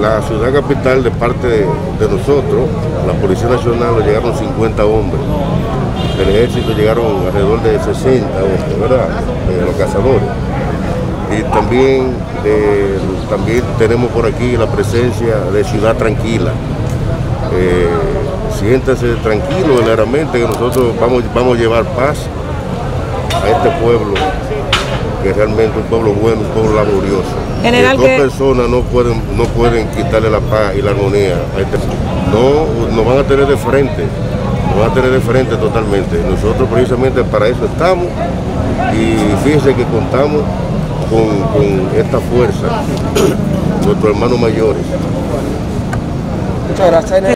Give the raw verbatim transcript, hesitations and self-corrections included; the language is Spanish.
la ciudad capital, de parte de, de nosotros, la Policía Nacional, llegaron cincuenta hombres. Del ejército llegaron alrededor de sesenta hombres, ¿verdad? Eh, los cazadores. Y también, de, también tenemos por aquí la presencia de Ciudad Tranquila. Eh, siéntase tranquilo, verdaderamente, que nosotros vamos, vamos a llevar paz a este pueblo, que es realmente un pueblo bueno, un pueblo laborioso. General, dos que... personas no pueden, no pueden quitarle la paz y la armonía a este pueblo. No, nos van a tener de frente, nos van a tener de frente totalmente. Nosotros precisamente para eso estamos, y fíjense que contamos con, con esta fuerza, nuestros hermanos mayores. Muchas gracias.